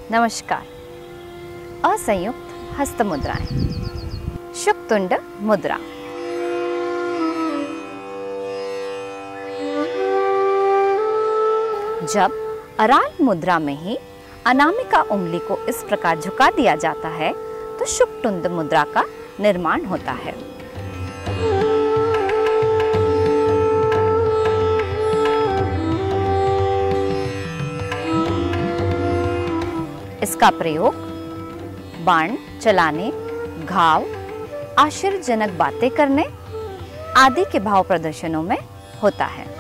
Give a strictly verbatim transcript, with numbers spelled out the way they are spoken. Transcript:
नमस्कार। असंयुक्त हस्त मुद्राएं, शुक्तुंड मुद्रा। जब अराल मुद्रा में ही अनामिका उंगली को इस प्रकार झुका दिया जाता है तो शुक्तुंड मुद्रा का निर्माण होता है। इसका प्रयोग बाण चलाने, घाव, आश्चर्यजनक बातें करने आदि के भाव प्रदर्शनों में होता है।